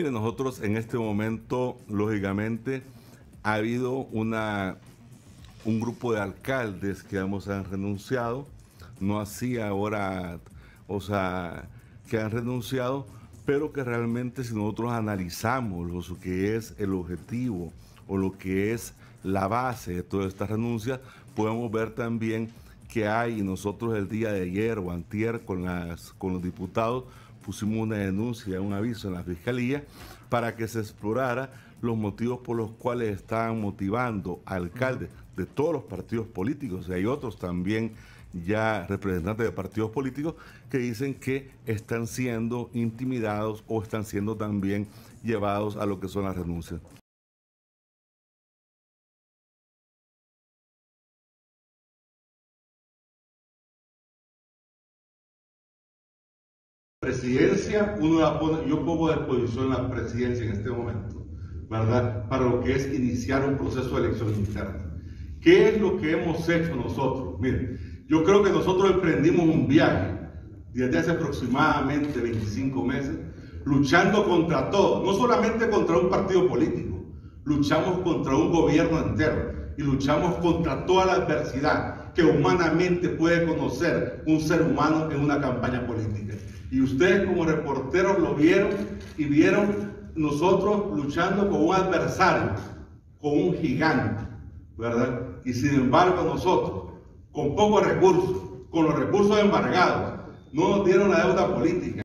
Mire, nosotros en este momento, lógicamente, ha habido un grupo de alcaldes que ambos han renunciado, no así ahora, o sea, que han renunciado, pero que realmente si nosotros analizamos lo que es el objetivo o lo que es la base de todas estas renuncias, podemos ver también que hay, nosotros el día de ayer o antier con los diputados pusimos una denuncia, un aviso en la Fiscalía para que se explorara los motivos por los cuales estaban motivando a alcaldes de todos los partidos políticos, y hay otros también ya representantes de partidos políticos que dicen que están siendo intimidados o están siendo también llevados a lo que son las renuncias. Presidencia, uno la pone, yo pongo a disposición la presidencia en este momento, ¿verdad? Para lo que es iniciar un proceso de elección interna. ¿Qué es lo que hemos hecho nosotros? Miren, yo creo que nosotros emprendimos un viaje desde hace aproximadamente 25 meses, luchando contra todo, no solamente contra un partido político, luchamos contra un gobierno entero y luchamos contra toda la adversidad que humanamente puede conocer un ser humano en una campaña política. Y ustedes como reporteros lo vieron y vieron nosotros luchando con un adversario, con un gigante, ¿verdad? Y sin embargo nosotros, con pocos recursos, con los recursos embargados, no nos dieron la deuda política.